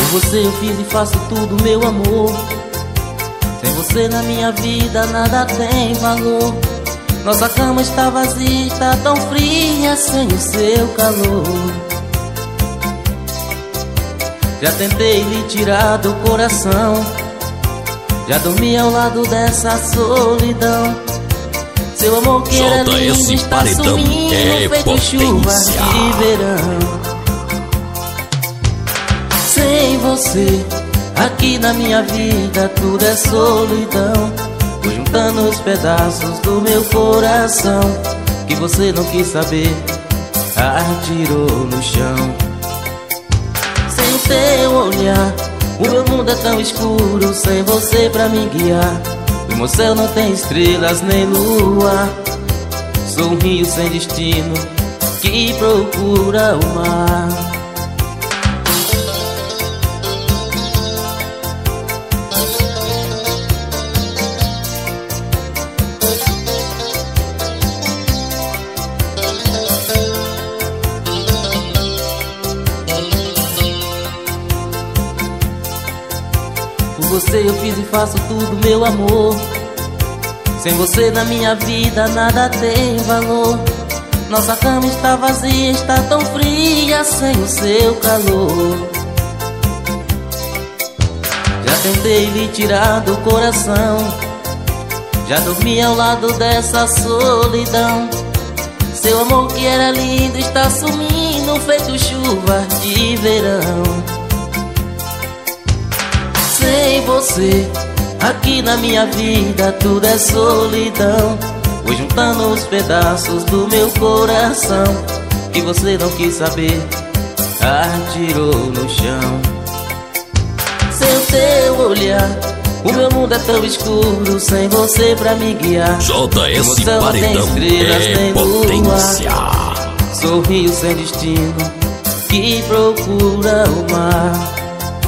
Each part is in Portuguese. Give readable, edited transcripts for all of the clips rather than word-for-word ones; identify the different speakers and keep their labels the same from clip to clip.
Speaker 1: você eu fiz e faço tudo, meu amor. Sem você na minha vida nada tem valor. Nossa cama está vazia, está tão fria sem o seu calor. Já tentei lhe tirar do coração, já dormi ao lado dessa solidão. Seu amor que era lindo está sumindo, feito chuva de verão. Sem você, aqui na minha vida tudo é solidão. Vou juntando os pedaços do meu coração que você não quis saber, atirou no chão. Sem o teu olhar, o meu mundo é tão escuro. Sem você pra me guiar, o meu céu não tem estrelas nem lua. Sou um rio sem destino que procura o mar. Você eu fiz e faço tudo, meu amor. Sem você na minha vida nada tem valor. Nossa cama está vazia, está tão fria sem o seu calor. Já tentei lhe tirar do coração, já dormi ao lado dessa solidão. Seu amor que era lindo está sumindo, feito chuva de verão. Sem você, aqui na minha vida tudo é solidão. Vou juntando os pedaços do meu coração que você não quis saber, atirou no chão. Sem o teu olhar, o meu mundo é tão escuro. Sem você pra me guiar,
Speaker 2: JS Paredão é potência.
Speaker 1: Sou rio sem destino que procura o mar.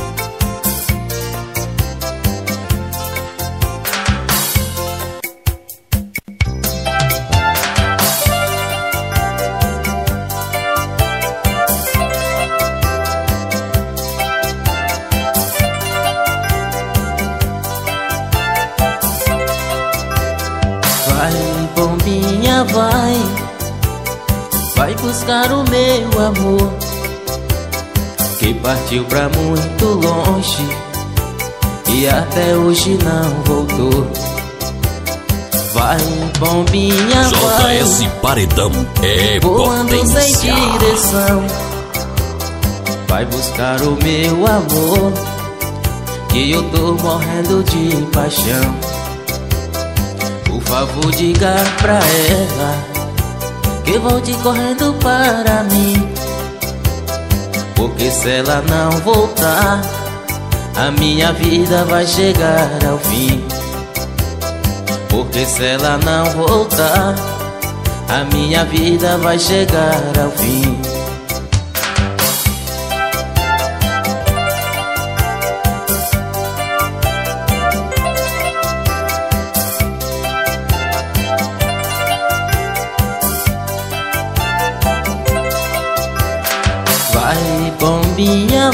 Speaker 1: Vai, bombinha, vai buscar o meu amor que partiu pra muito longe e até hoje não voltou. Vai, bombinha,
Speaker 2: JS Paredão é
Speaker 1: voando
Speaker 2: potência.
Speaker 1: sem direção. Vai buscar o meu amor que eu tô morrendo de paixão. Por favor, diga pra ela que volte correndo para mim, porque se ela não voltar, a minha vida vai chegar ao fim. Porque se ela não voltar, a minha vida vai chegar ao fim. Vai, bombinha,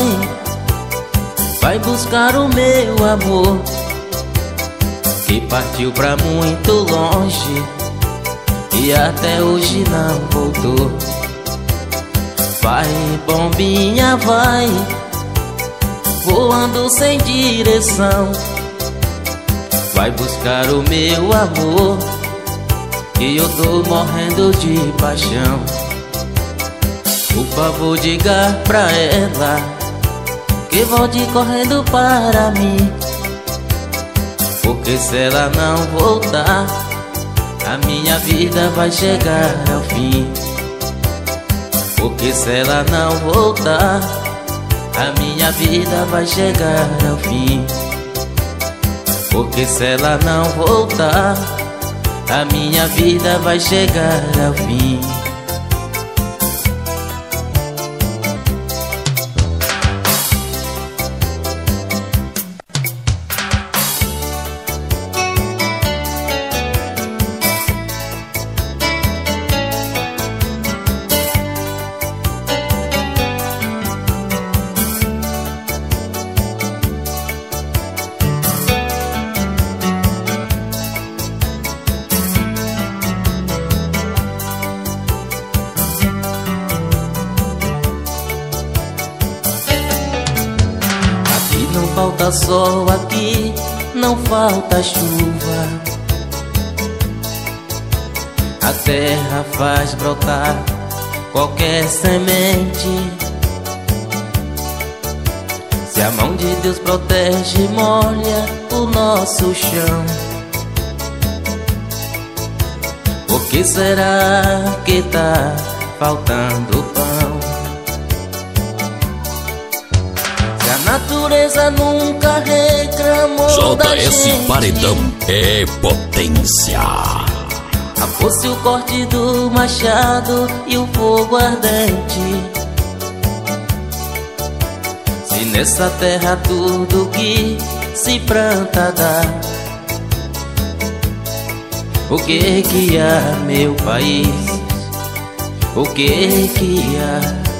Speaker 1: vai buscar o meu amor que partiu pra muito longe e até hoje não voltou. Vai, bombinha, vai voando sem direção. Vai buscar o meu amor que eu tô morrendo de paixão. Por favor, diga pra ela que volte correndo para mim, porque se ela não voltar, a minha vida vai chegar ao fim. Porque se ela não voltar, a minha vida vai chegar ao fim. Porque se ela não voltar, a minha vida vai chegar ao fim. falta sol aqui, não falta chuva. A terra faz brotar qualquer semente. Se a mão de Deus protege, molha o nosso chão. Por que será que tá faltando pão? Se a natureza nunca reclamou da gente,
Speaker 2: JS Paredão é potência.
Speaker 1: Fosse o corte do machado e o fogo ardente. Se nessa terra tudo que se planta dá, o que há, meu país? O que há?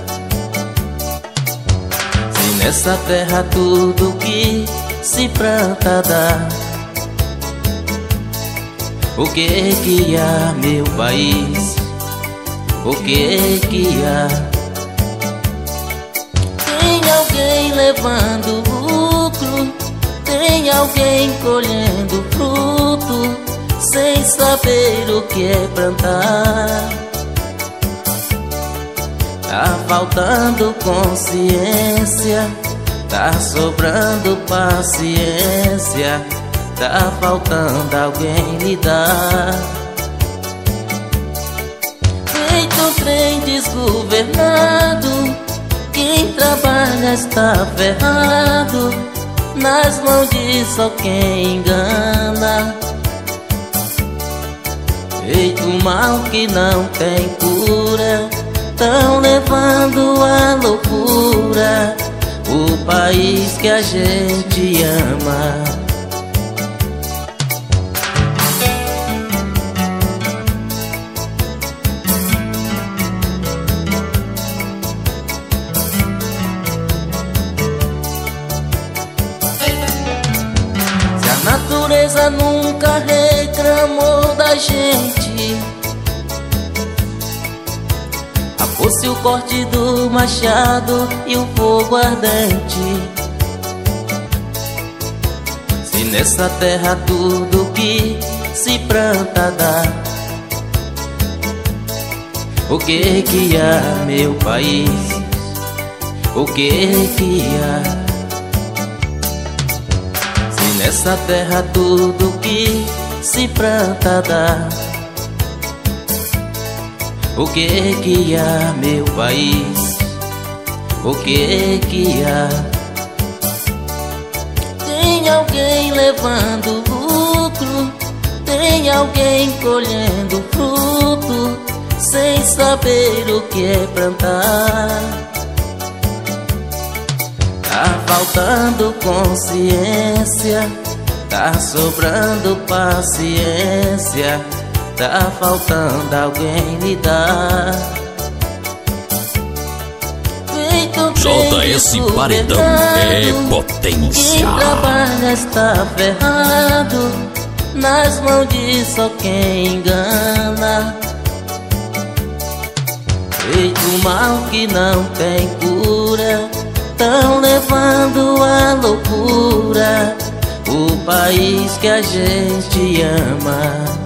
Speaker 1: Se nessa terra tudo que se planta dá, o que há, meu país? O que há? Tem alguém levando lucro, tem alguém colhendo fruto, sem saber o que é plantar. Tá faltando consciência, tá sobrando paciência, tá faltando alguém lhe dar. Feito um trem desgovernado, quem trabalha está ferrado, nas mãos de só quem engana. Feito um mal que não tem cura, tão levando à loucura o país que a gente ama. A natureza nunca reclamou da gente. Fosse o corte do machado e o fogo ardente. Se nessa terra tudo que se planta dá, o que há, meu país? O que há? Nessa terra tudo que se planta dá, o que há, meu país? O que há? Tem alguém levando lucro, tem alguém colhendo fruto, sem saber o que é plantar. Tá faltando consciência, tá sobrando paciência, tá faltando alguém lhe dar. Feito um
Speaker 2: JS Paredão é potência.
Speaker 1: Quem trabalha está ferrado, nas mãos de só quem engana. Feito um mal que não tem cura, tão levando à loucura o país que a gente ama.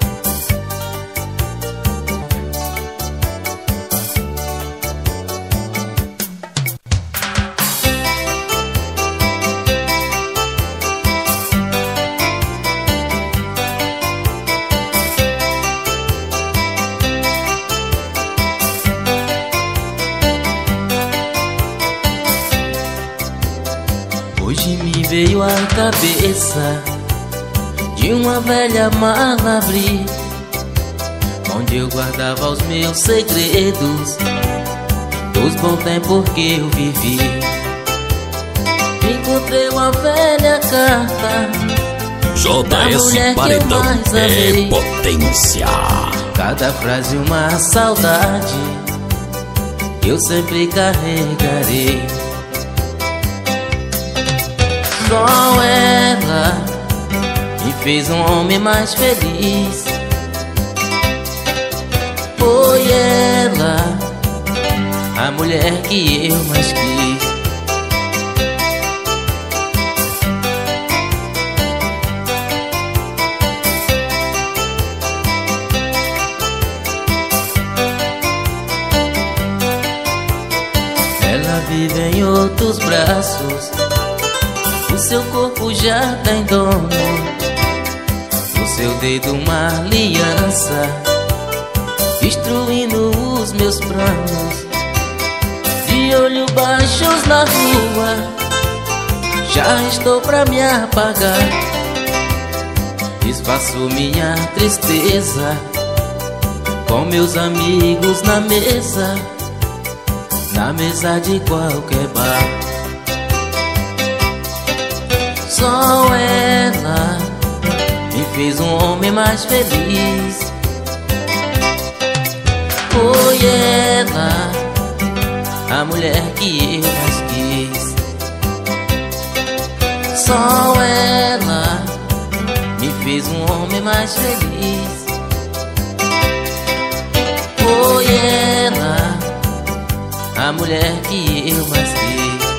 Speaker 1: Hoje me veio à cabeça de uma velha mala abrir, onde eu guardava os meus segredos dos bons tempos que eu vivi. Encontrei uma velha carta
Speaker 2: JS Paredão é potência.
Speaker 1: Cada frase uma saudade que eu sempre carregarei. Só ela me fez um homem mais feliz. Foi ela a mulher que eu mais quis. vive em outros braços. O seu corpo já tem dono, no seu dedo uma aliança, destruindo os meus planos. De olho baixos na rua, já estou pra me apagar. Desfaço minha tristeza com meus amigos na mesa de qualquer bar. Só ela me fez um homem mais feliz. Foi ela a mulher que eu mais quis. Só ela me fez um homem mais feliz. Foi ela a mulher que eu mais quis.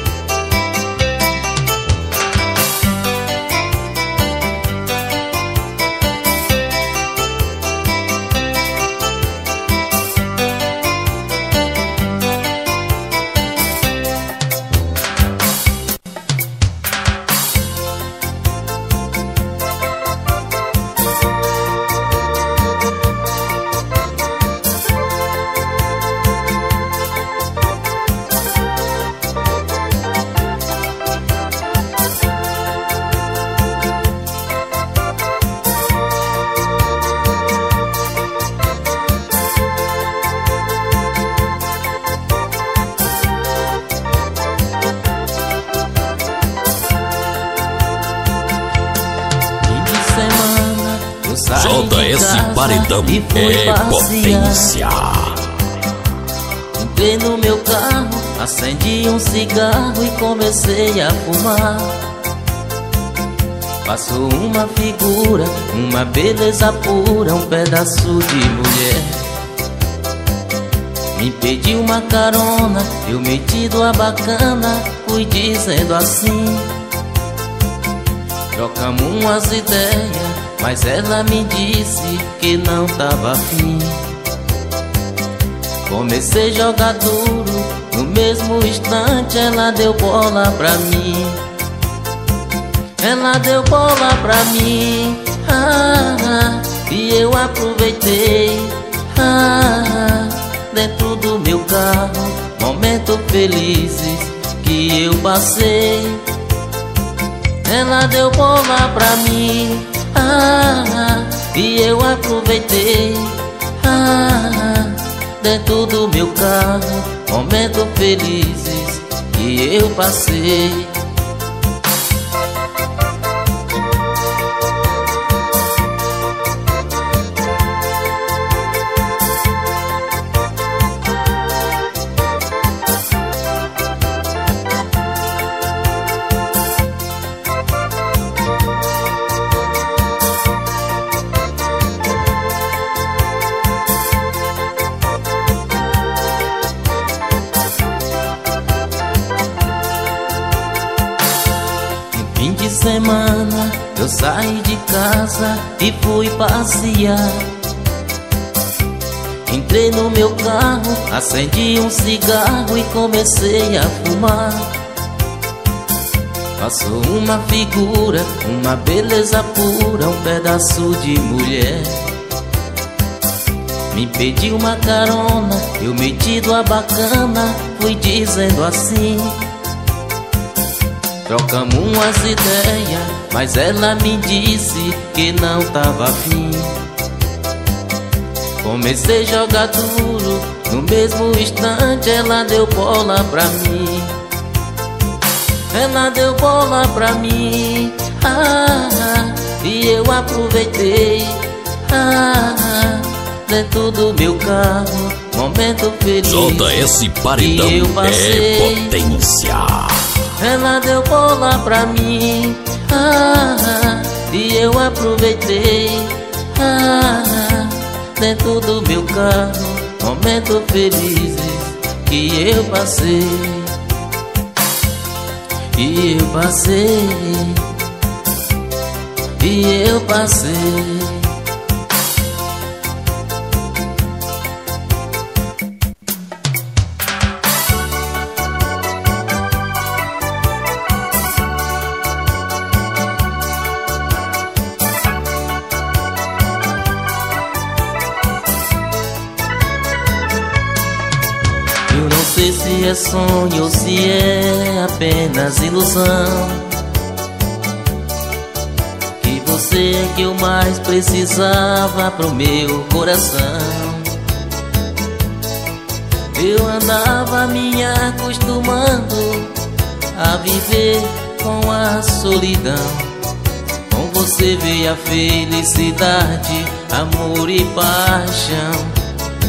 Speaker 2: JS Paredão é potência.
Speaker 1: Entrei no meu carro, acendi um cigarro e comecei a fumar. Passou uma figura, uma beleza pura, um pedaço de mulher. Me pediu uma carona, eu metido a bacana, fui dizendo assim. Trocamos umas ideias, mas ela me disse que não tava afim. Comecei a jogar duro, no mesmo instante ela deu bola pra mim. Ela deu bola pra mim, e eu aproveitei, dentro do meu carro, momentos felizes que eu passei. Ela deu bola pra mim, e eu aproveitei, dentro do meu carro, momentos felizes que eu passei. Fim de semana eu saí de casa e fui passear. Entrei no meu carro, acendi um cigarro e comecei a fumar. Passou uma figura, uma beleza pura, um pedaço de mulher. Me pediu uma carona, eu metido a bacana, fui dizendo assim. Trocamos umas ideias, mas ela me disse que não tava afim. Comecei a jogar duro, no mesmo instante ela deu bola pra mim. Ela deu bola pra mim, e eu aproveitei, dentro do meu carro, momento feliz
Speaker 2: JS Paredão
Speaker 1: que eu passei.
Speaker 2: É potência.
Speaker 1: Ela deu bola pra mim, e eu aproveitei, dentro do meu carro, momentos felizes que eu passei. E eu passei, e eu passei. sei se é sonho ou se é apenas ilusão, que você é que eu mais precisava pro meu coração. Eu andava me acostumando a viver com a solidão. Com você veio a felicidade, amor e paixão.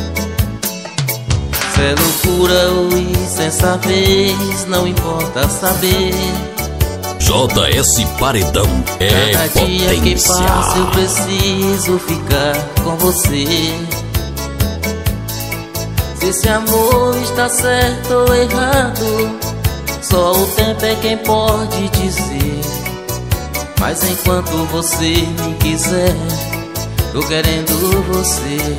Speaker 1: Se é loucura ou isso essa vez, não importa saber.
Speaker 2: JS Paredão é
Speaker 1: cada
Speaker 2: potência.
Speaker 1: Dia que passa eu preciso ficar com você. Se esse amor está certo ou errado, só o tempo é quem pode dizer. Mas enquanto você me quiser, tô querendo você.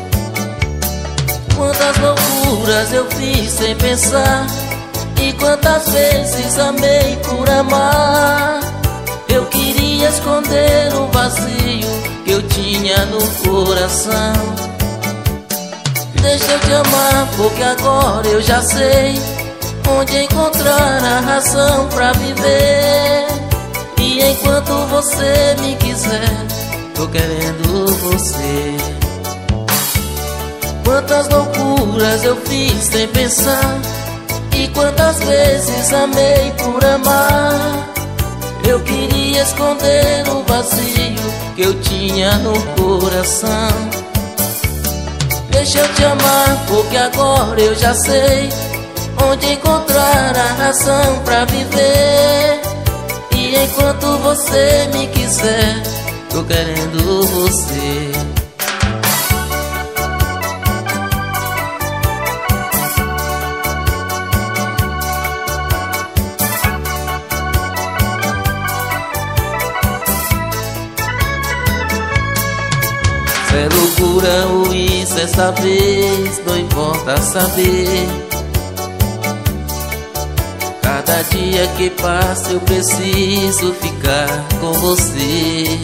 Speaker 1: Quantas loucuras eu fiz sem pensar, e quantas vezes amei por amar. Eu queria esconder o vazio que eu tinha no coração. Deixa eu te amar, porque agora eu já sei onde encontrar a razão pra viver. E enquanto você me quiser, tô querendo você. Quantas loucuras eu fiz sem pensar, e quantas vezes amei por amar. Eu queria esconder o vazio que eu tinha no coração. Deixa eu te amar, porque agora eu já sei onde encontrar a razão pra viver. E enquanto você me quiser, tô querendo você. Se é loucura ou isso essa vez, não importa saber. Cada dia que passa eu preciso ficar com você.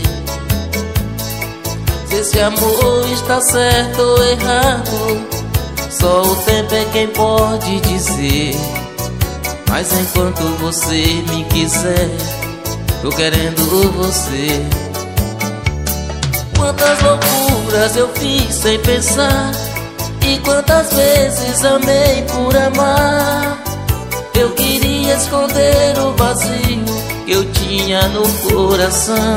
Speaker 1: Se esse amor está certo ou errado, só o tempo é quem pode dizer. Mas enquanto você me quiser, tô querendo você. Quantas loucuras eu fiz sem pensar, e quantas vezes amei por amar. Eu queria esconder o vazio que eu tinha no coração.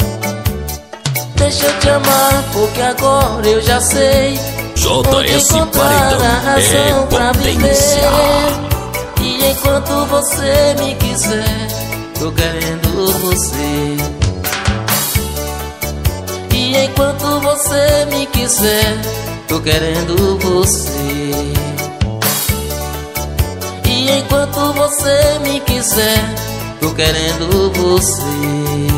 Speaker 1: Deixa eu te amar, porque agora eu já sei onde
Speaker 2: JS
Speaker 1: encontrar a
Speaker 2: Paredão
Speaker 1: razão
Speaker 2: é
Speaker 1: pra
Speaker 2: potência.
Speaker 1: viver. E enquanto você me quiser, tô querendo você. E enquanto você me quiser, tô querendo você. E enquanto você me quiser, tô querendo você.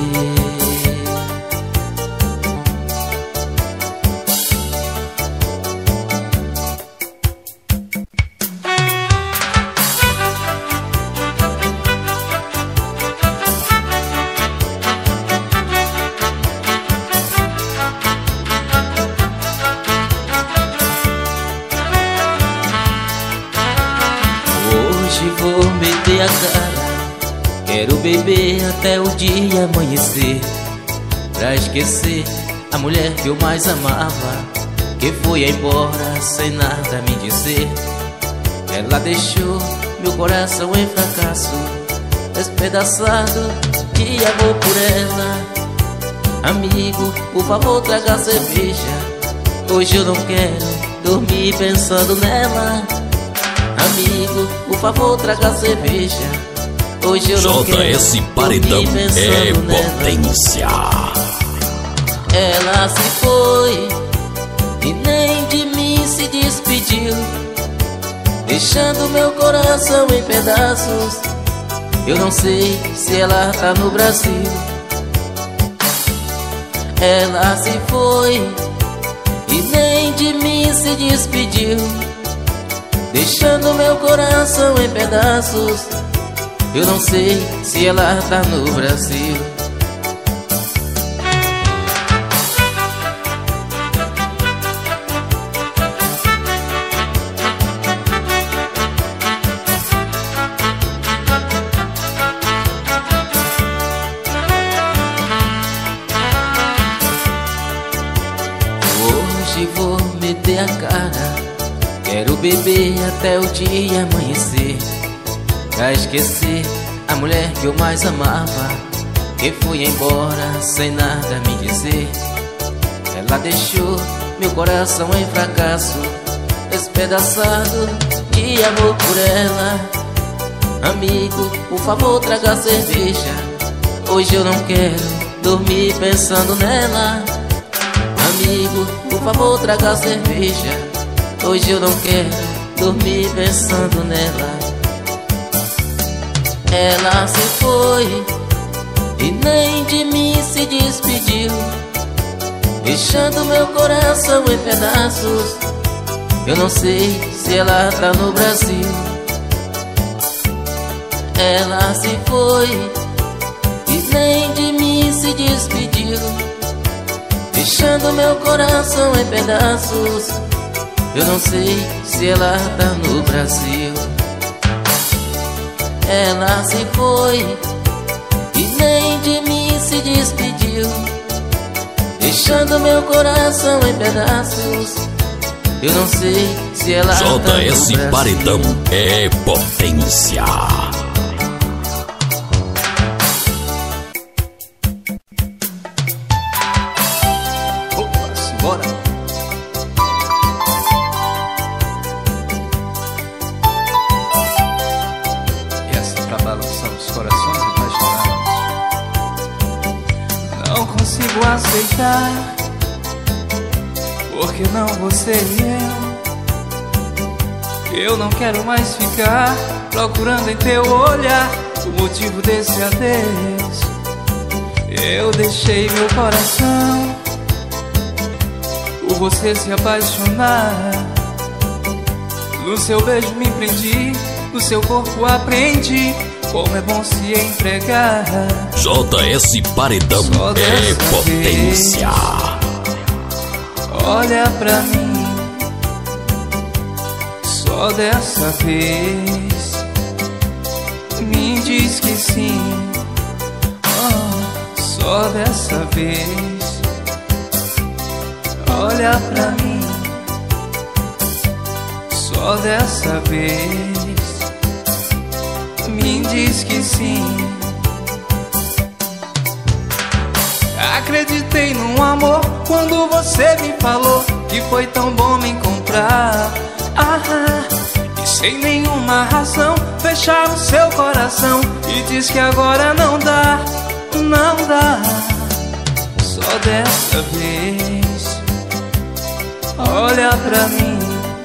Speaker 1: Hoje vou meter a cara, quero beber até o dia amanhecer, pra esquecer a mulher que eu mais amava, que foi embora sem nada me dizer. Ela deixou meu coração em fracasso, despedaçado de amor por ela. Amigo, por favor traga cerveja, hoje eu não quero dormir pensando nela. Amigo, por favor traga cerveja, hoje eu não quero
Speaker 2: JS Paredão
Speaker 1: dormir
Speaker 2: é
Speaker 1: pensando nela.
Speaker 2: potência.
Speaker 1: Ela se foi e nem de mim se despediu, deixando meu coração em pedaços. Eu não sei se ela tá no Brasil. Ela se foi e nem de mim se despediu, deixando meu coração em pedaços. Eu não sei se ela tá no Brasil. Quero beber até o dia amanhecer, pra esquecer a mulher que eu mais amava, que foi embora sem nada me dizer. Ela deixou meu coração em fracasso, despedaçado de amor por ela. Amigo, por favor traga cerveja, hoje eu não quero dormir pensando nela. Amigo, por favor traga cerveja, hoje eu não quero dormir pensando nela. Ela se foi e nem de mim se despediu, deixando meu coração em pedaços. Eu não sei se ela tá no Brasil. Ela se foi e nem de mim se despediu, deixando meu coração em pedaços. Eu não sei se ela tá no Brasil. Ela se foi e nem de mim se despediu, deixando meu coração em pedaços. Eu não sei se ela tá no Brasil.
Speaker 2: JS Paredão é potência.
Speaker 3: Opa, simbora. Balançando os corações apaixonados. Não consigo aceitar, porque não você e eu não quero mais ficar procurando em teu olhar o motivo desse adeus. Eu deixei meu coração por você se apaixonar. No seu beijo me prendi, no seu corpo aprendi como é bom se entregar.
Speaker 2: JS Paredão é potência.
Speaker 3: Olha pra mim, só dessa vez me diz que sim. Oh, só dessa vez. Olha pra mim, só dessa vez me diz que sim. Acreditei num amor quando você me falou que foi tão bom me encontrar. E sem nenhuma razão fechar o seu coração e diz que agora não dá, não dá. Só dessa vez, olha pra mim,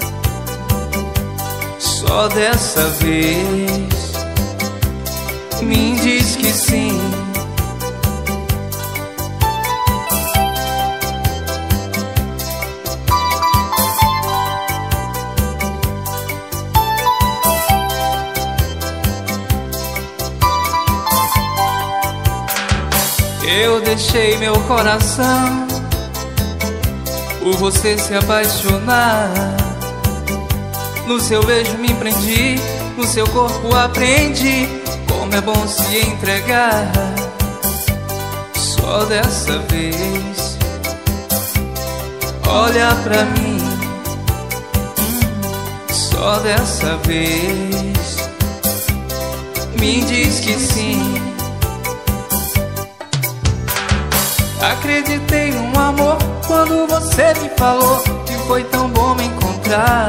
Speaker 3: só dessa vez me diz que sim. Eu deixei meu coração por você se apaixonar. No seu beijo me prendi, no seu corpo aprendi como é bom se entregar. Só dessa vez, olha pra mim, só dessa vez me diz que sim. Acreditei num amor quando você me falou que foi tão bom me encontrar.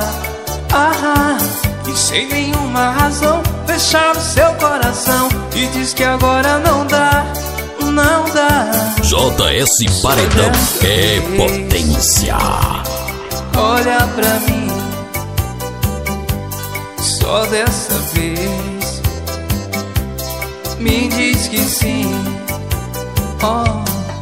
Speaker 3: E sem nenhuma razão fechar o seu coração e diz que agora não dá, não dá.
Speaker 2: JS Paredão é potência.
Speaker 3: Olha pra mim, só dessa vez me diz que sim. Oh.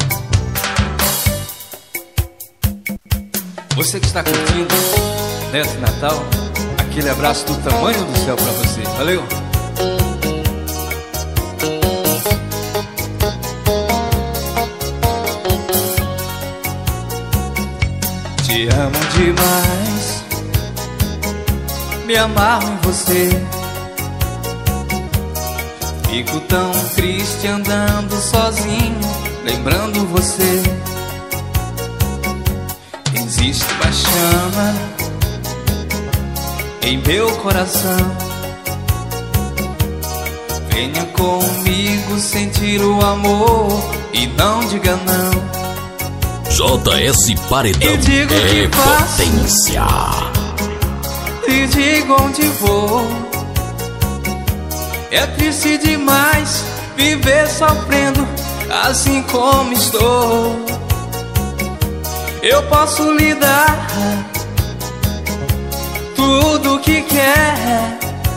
Speaker 3: Você que está curtindo nesse Natal, aquele abraço do tamanho do céu pra você. Valeu! Te amo demais, me amarro em você. Fico tão triste andando sozinho, lembrando você. Existe uma chama em meu coração. Venha comigo sentir o amor e não diga não.
Speaker 2: JS Paredão
Speaker 3: E digo
Speaker 2: é
Speaker 3: que faço,
Speaker 2: potência.
Speaker 3: e digo onde vou. É triste demais viver sofrendo assim como estou. Eu posso lhe dar tudo que quer.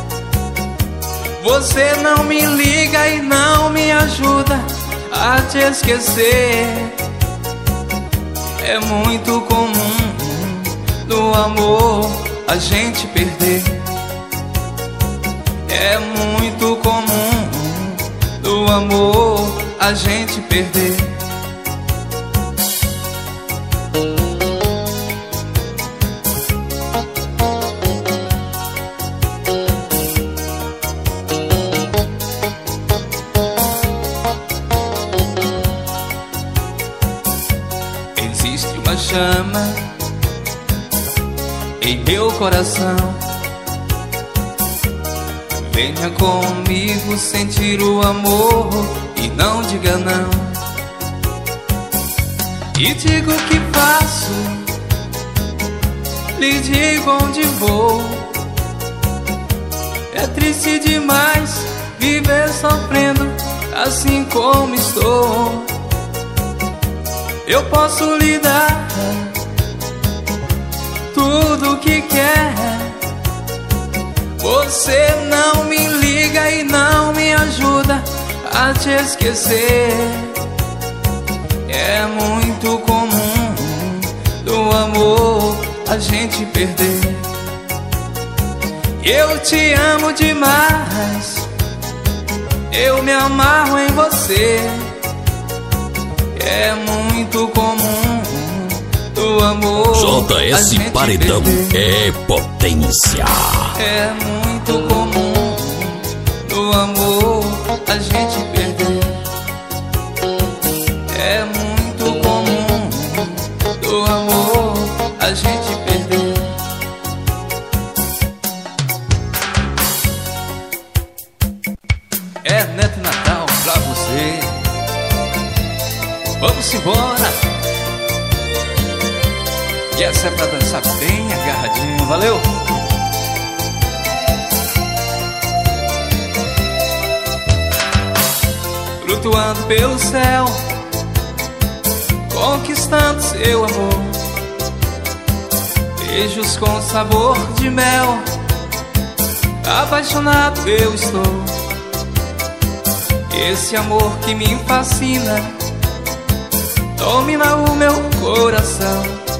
Speaker 3: Você não me liga e não me ajuda a te esquecer. É muito comum no amor a gente perder. É muito comum no amor a gente perder. Existe uma chama em meu coração. Venha comigo sentir o amor e não diga não. E digo o que faço, lhe digo onde vou. É triste demais viver sofrendo assim como estou. Eu posso lhe dar tudo o que quer. Você não me liga e não me ajuda a te esquecer. É muito comum do amor a gente perder. Eu te amo demais, eu me amarro em você. É muito comum do amor a
Speaker 2: JS
Speaker 3: gente
Speaker 2: Paredão
Speaker 3: perder.
Speaker 2: é potência.
Speaker 3: É muito comum do amor a gente perder. É muito comum do amor a gente perder. É Neto Natal pra você. Vamos embora. E essa é pra dançar bem agarradinho, valeu? Flutuando pelo céu, conquistando seu amor. Beijos com sabor de mel, apaixonado eu estou. Esse amor que me fascina domina o meu coração.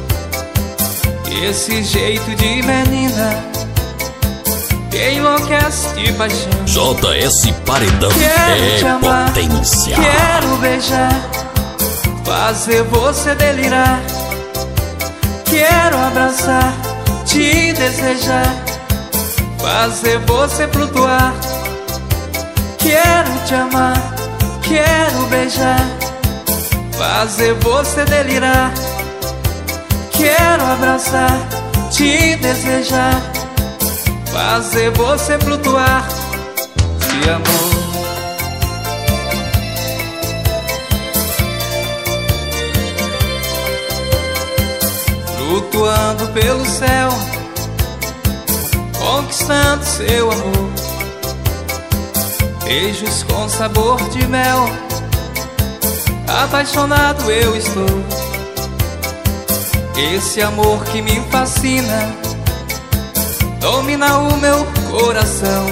Speaker 3: Esse jeito de menina que enlouquece de paixão.
Speaker 2: JS Paredão
Speaker 3: Quero te
Speaker 2: é
Speaker 3: amar,
Speaker 2: potência.
Speaker 3: quero beijar, fazer você delirar. Quero abraçar, te desejar, fazer você flutuar. Quero te amar, quero beijar, fazer você delirar. Quero abraçar, te desejar, fazer você flutuar de amor. Flutuando pelo céu, conquistando seu amor. Beijos com sabor de mel, apaixonado eu estou. Esse amor que me fascina domina o meu coração.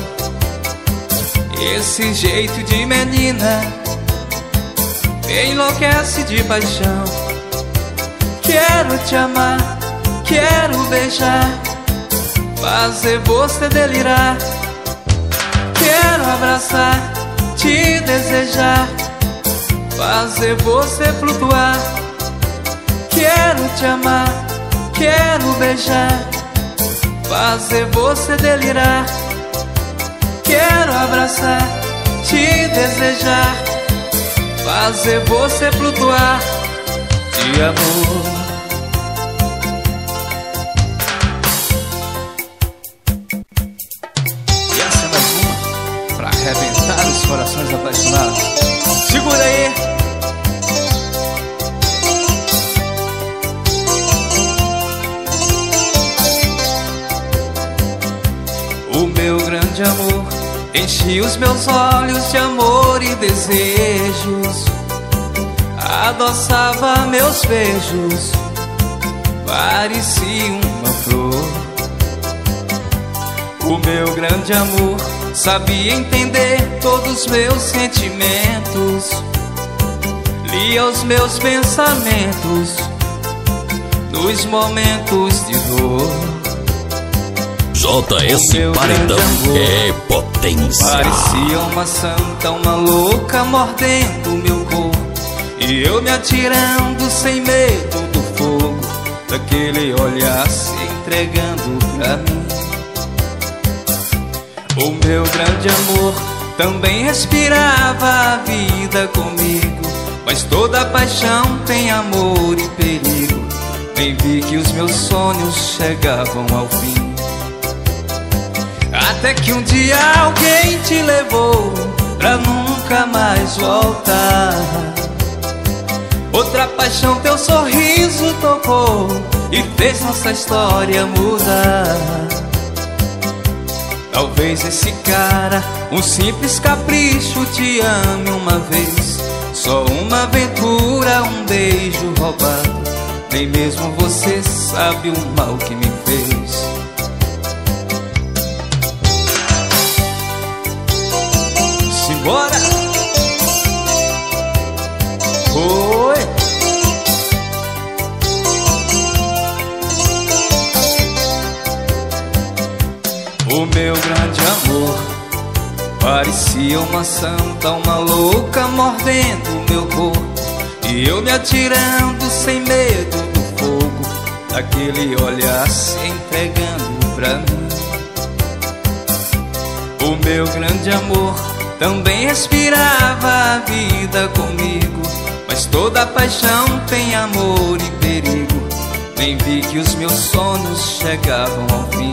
Speaker 3: Esse jeito de menina me enlouquece de paixão. Quero te amar, quero beijar, fazer você delirar. Quero abraçar, te desejar, fazer você flutuar. Quero te amar, quero beijar, fazer você delirar. Quero abraçar, te desejar, fazer você flutuar de amor. O meu grande amor enchia os meus olhos de amor e desejos, adoçava meus beijos, parecia uma flor. O meu grande amor sabia entender todos os meus sentimentos, lia os meus pensamentos nos momentos de dor.
Speaker 2: JS Paredão é potência.
Speaker 3: Parecia uma santa, uma louca mordendo meu corpo, e eu me atirando sem medo do fogo, daquele olhar se entregando pra mim. O meu grande amor também respirava a vida comigo, mas toda paixão tem amor e perigo. Nem vi que os meus sonhos chegavam ao fim, até que um dia alguém te levou pra nunca mais voltar. Outra paixão teu sorriso tocou e fez nossa história mudar. Talvez esse cara, um simples capricho, te ame uma vez. Só uma aventura, um beijo roubado. Nem mesmo você sabe o mal que me fez. Simbora! Oi! O meu grande amor parecia uma santa, uma louca mordendo meu corpo, e eu me atirando sem medo do fogo, daquele olhar se entregando pra mim. O meu grande amor também respirava a vida comigo, mas toda paixão tem amor e perigo. Nem vi que os meus sonhos chegavam ao fim,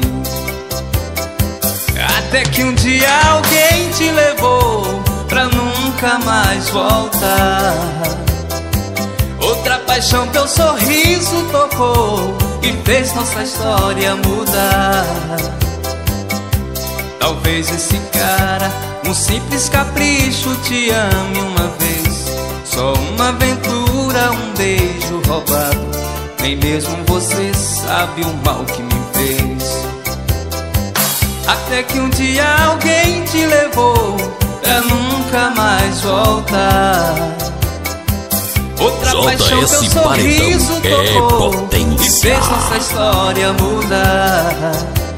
Speaker 3: até que um dia alguém te levou pra nunca mais voltar. Outra paixão teu sorriso tocou e fez nossa história mudar. Talvez esse cara, um simples capricho, te ame uma vez. Só uma aventura, um beijo roubado. Nem mesmo você sabe o mal que me fez. Até que um dia alguém te levou pra nunca mais voltar. Outra paixão teu sorriso tocou e fez nossa história mudar.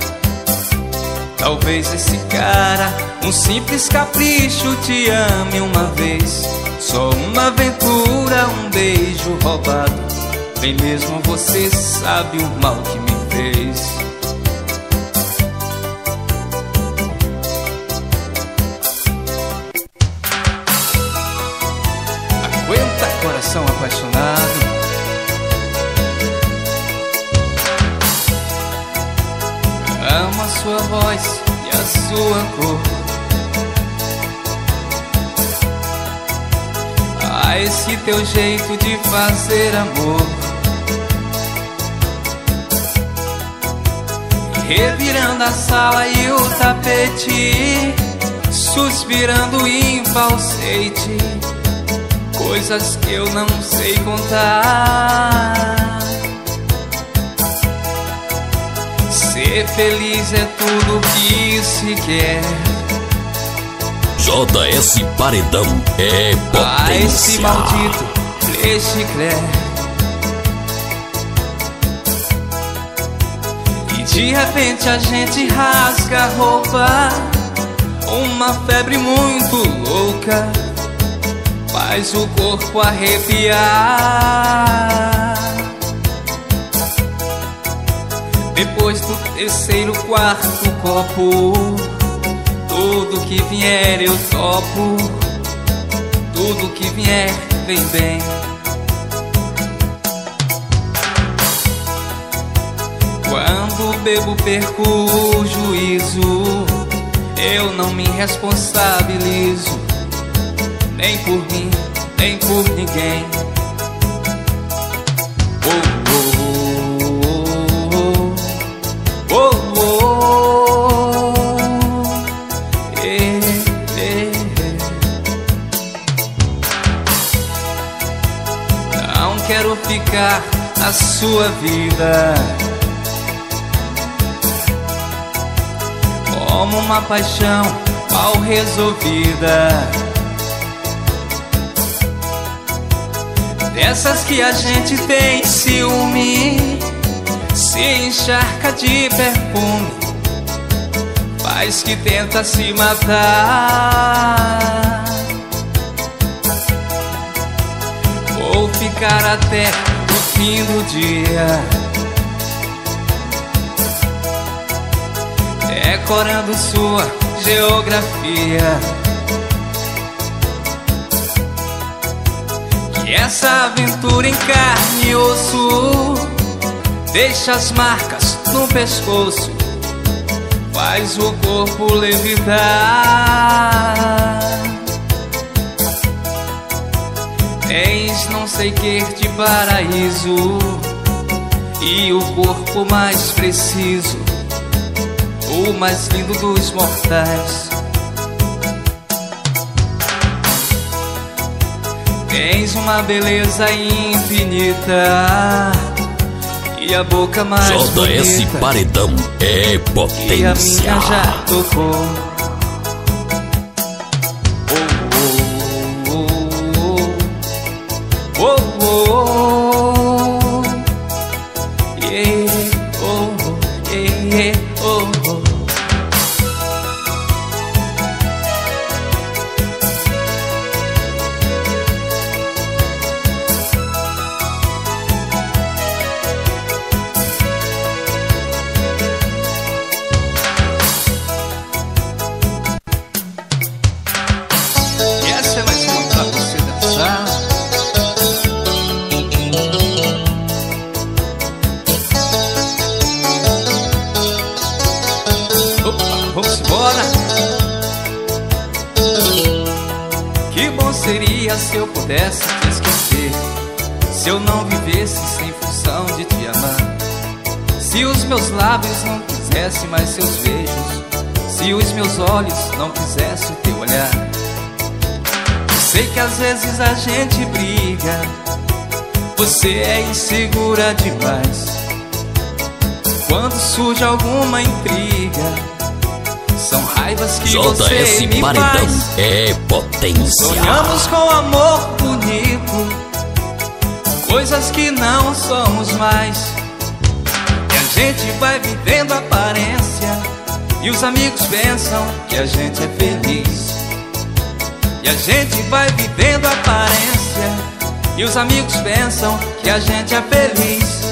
Speaker 3: Talvez esse cara, um simples capricho, te ame uma vez. Só uma aventura, um beijo roubado. Nem mesmo você sabe o mal que me fez. Aguenta, coração apaixonado. Amo a sua voz e a sua cor. Ah, esse teu jeito de fazer amor. Revirando a sala e o tapete, suspirando em falsete, coisas que eu não sei contar. Ser feliz é tudo que se quer.
Speaker 2: JS Paredão é potência.
Speaker 3: Ah, esse maldito flechiclé. E de repente a gente rasga a roupa. Uma febre muito louca faz o corpo arrepiar. Depois do terceiro, quarto copo, tudo que vier eu topo. Tudo que vier vem bem. Quando bebo perco o juízo, eu não me responsabilizo, nem por mim, nem por ninguém. Oh, oh, oh, oh, oh, oh. sua vida, como uma paixão mal resolvida, dessas que a gente tem ciúme, se encharca de perfume, faz que tenta se matar. Vou ficar até o fim do dia, decorando sua geografia, que essa aventura em carne e osso deixa as marcas no pescoço, faz o corpo levitar. Tens não sei que de paraíso e o corpo mais preciso, o mais lindo dos mortais. Tens uma beleza infinita e a boca mais
Speaker 2: JS
Speaker 3: bonita
Speaker 2: Paredão é potência.
Speaker 3: que a minha já tocou. Oh, oh, oh, yeah, oh, yeah, oh, oh. E essa é mais uma pra você dançar. Vamos embora. Que bom seria se eu pudesse te esquecer, se eu não vivesse sem função de te amar, se os meus lábios não quisessem mais seus beijos, se os meus olhos não quisessem o teu olhar. Eu sei que às vezes a gente briga, você é insegura demais, quando surge alguma intriga, são raivas que você
Speaker 2: JS
Speaker 3: me
Speaker 2: Paredão
Speaker 3: faz.
Speaker 2: é potência.
Speaker 3: Sonhamos com amor bonito, coisas que não somos mais, e a gente vai vivendo aparência, e os amigos pensam que a gente é feliz. E a gente vai vivendo aparência, e os amigos pensam que a gente é feliz.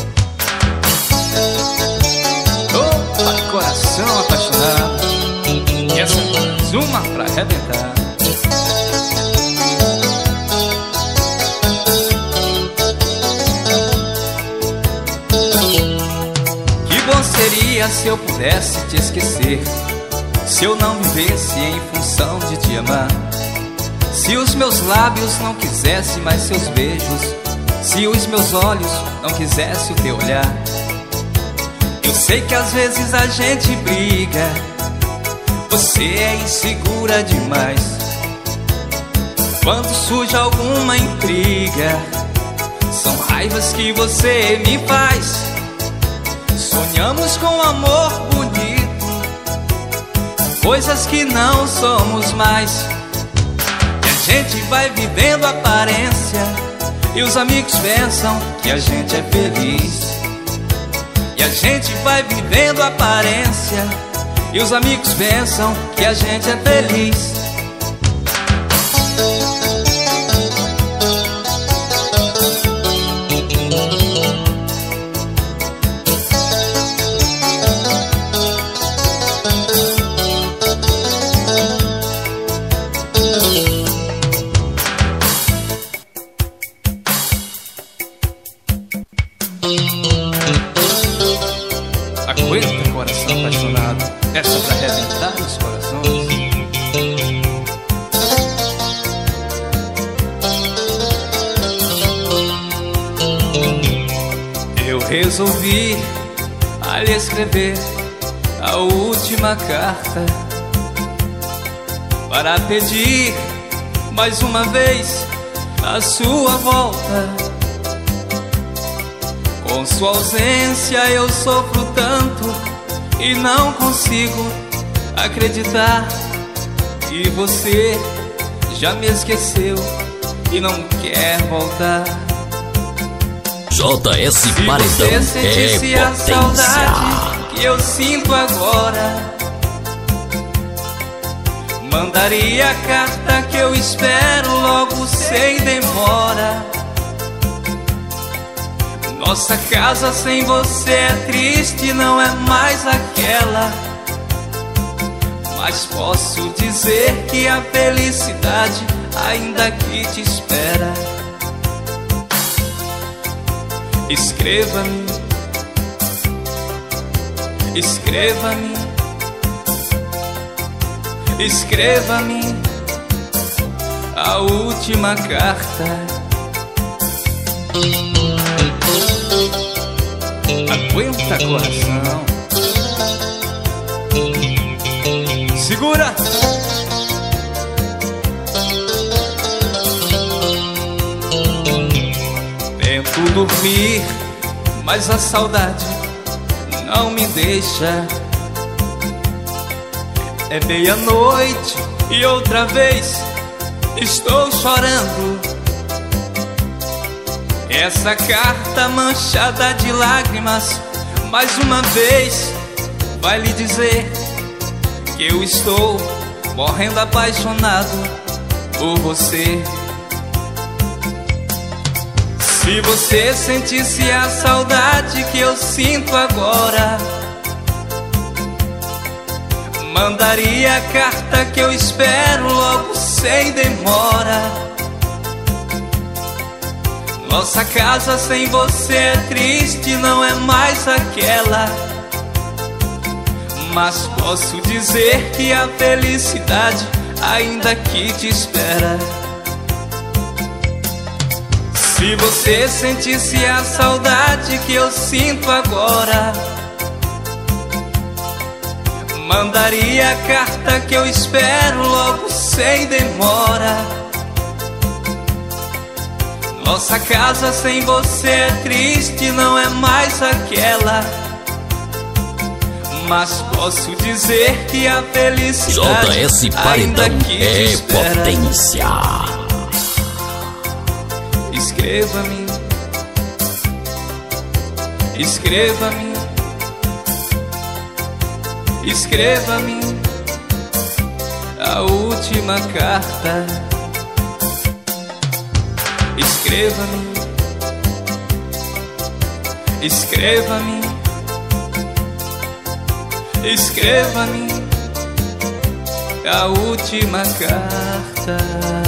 Speaker 3: Opa, coração apaixonado, e essa é mais uma pra arrebentar. Que bom seria se eu pudesse te esquecer, se eu não vivesse em função de te amar, se os meus lábios não quisessem mais seus beijos, se os meus olhos não quisessem o teu olhar. Eu sei que às vezes a gente briga, você é insegura demais, quando surge alguma intriga, são raivas que você me faz. Sonhamos com amor bonito, coisas que não somos mais, e a gente vai vivendo aparência, e os amigos pensam que a gente é feliz. E a gente vai vivendo aparência, e os amigos pensam que a gente é feliz. Aguenta, coração apaixonado, essa pra arrebentar os corações. Eu resolvi a lhe escrever a última carta, para pedir mais uma vez a sua volta. Com sua ausência eu sofro tanto e não consigo acreditar que você já me esqueceu e não quer voltar.
Speaker 2: JS Paredão
Speaker 3: Se você sentisse
Speaker 2: é
Speaker 3: a
Speaker 2: potência.
Speaker 3: saudade que eu sinto agora, mandaria a carta que eu espero logo sem demora. Nossa casa sem você é triste, não é mais aquela, mas posso dizer que a felicidade ainda aqui te espera. Escreva-me, escreva-me, escreva-me a última carta. Aguenta, coração. Segura! Tento dormir, mas a saudade não me deixa. É meia-noite e outra vez estou chorando. Essa carta manchada de lágrimas, mais uma vez vai lhe dizer que eu estou morrendo apaixonado por você. Se você sentisse a saudade que eu sinto agora, mandaria a carta que eu espero logo sem demora. Nossa casa sem você é triste, não é mais aquela, mas posso dizer que a felicidade ainda aqui te espera. Se você sentisse a saudade que eu sinto agora, mandaria a carta que eu espero logo sem demora. Nossa casa sem você é triste, não é mais aquela, mas posso dizer que a felicidade
Speaker 2: JS
Speaker 3: ainda
Speaker 2: Paredão
Speaker 3: aqui te
Speaker 2: é
Speaker 3: espera.
Speaker 2: potência.
Speaker 3: Escreva-me, escreva-me, escreva-me a última carta. Escreva-me, escreva-me, escreva-me a última carta.